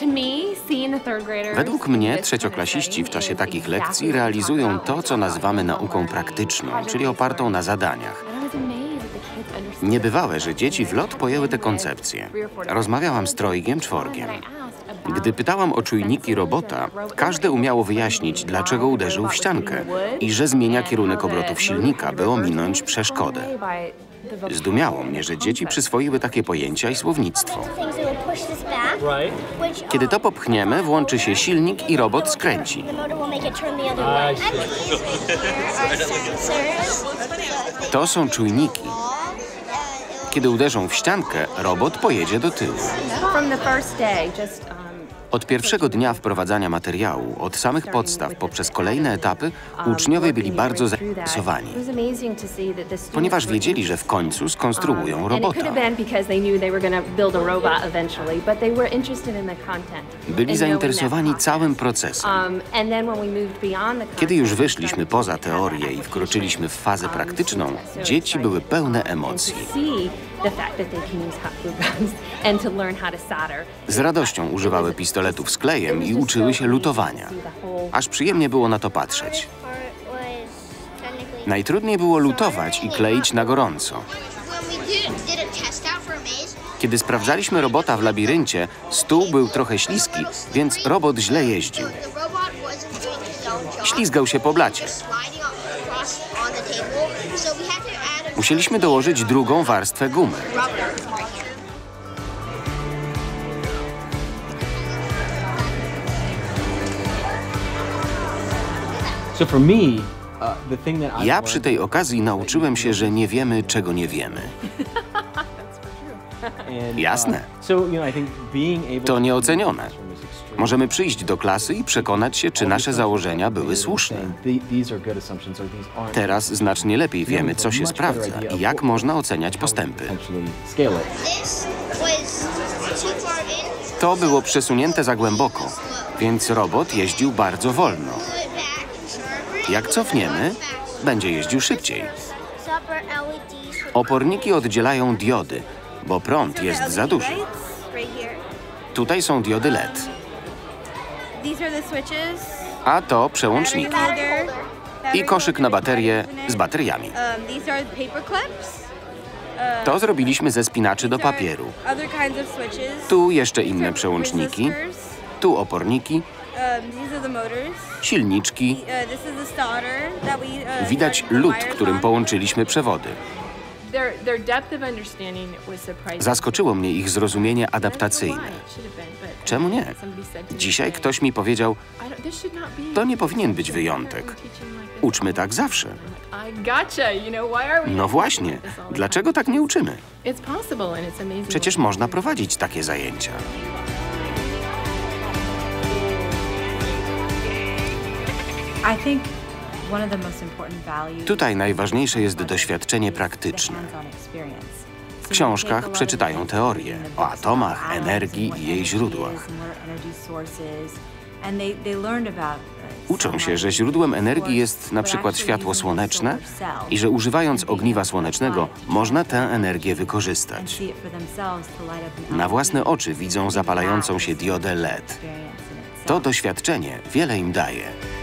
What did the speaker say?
Według mnie trzecioklasiści w czasie takich lekcji realizują to, co nazywamy nauką praktyczną, czyli opartą na zadaniach. Niebywałe, że dzieci w lot pojęły tę koncepcję. Rozmawiałam z trojgiem, czworgiem. Gdy pytałam o czujniki robota, każde umiało wyjaśnić, dlaczego uderzył w ściankę i że zmienia kierunek obrotów silnika, by ominąć przeszkodę. Zdumiało mnie, że dzieci przyswoiły takie pojęcia i słownictwo. Kiedy to popchniemy, włączy się silnik i robot skręci. To są czujniki. Kiedy uderzą w ściankę, robot pojedzie do tyłu. Od pierwszego dnia wprowadzania materiału, od samych podstaw poprzez kolejne etapy, uczniowie byli bardzo zainteresowani, ponieważ wiedzieli, że w końcu skonstruują robota. Byli zainteresowani całym procesem. Kiedy już wyszliśmy poza teorię i wkroczyliśmy w fazę praktyczną, dzieci były pełne emocji. Z radością używały pistoletów z klejem i uczyły się lutowania. Aż przyjemnie było na to patrzeć. Najtrudniej było lutować i kleić na gorąco. Kiedy sprawdzaliśmy robota w labiryncie, stół był trochę śliski, więc robot źle jeździł. Ślizgał się po blacie. Musieliśmy dołożyć drugą warstwę gumy. Ja przy tej okazji nauczyłem się, że nie wiemy, czego nie wiemy. Jasne. To nieocenione. Możemy przyjść do klasy i przekonać się, czy nasze założenia były słuszne. Teraz znacznie lepiej wiemy, co się sprawdza i jak można oceniać postępy. To było przesunięte za głęboko, więc robot jeździł bardzo wolno. Jak cofniemy, będzie jeździł szybciej. Oporniki oddzielają diody, bo prąd jest za duży. Tutaj są diody LED. A to przełączniki. I koszyk na baterie z bateriami. To zrobiliśmy ze spinaczy do papieru. Tu jeszcze inne przełączniki. Tu oporniki. Silniczki. Widać lód, którym połączyliśmy przewody. Zaskoczyło mnie ich zrozumienie adaptacyjne. Czemu nie? Dzisiaj ktoś mi powiedział, to nie powinien być wyjątek. Uczmy tak zawsze. No właśnie, dlaczego tak nie uczymy? Przecież można prowadzić takie zajęcia. Tutaj najważniejsze jest doświadczenie praktyczne. W książkach przeczytają teorię o atomach, energii i jej źródłach. Uczą się, że źródłem energii jest na przykład światło słoneczne i że używając ogniwa słonecznego można tę energię wykorzystać. Na własne oczy widzą zapalającą się diodę LED. To doświadczenie wiele im daje.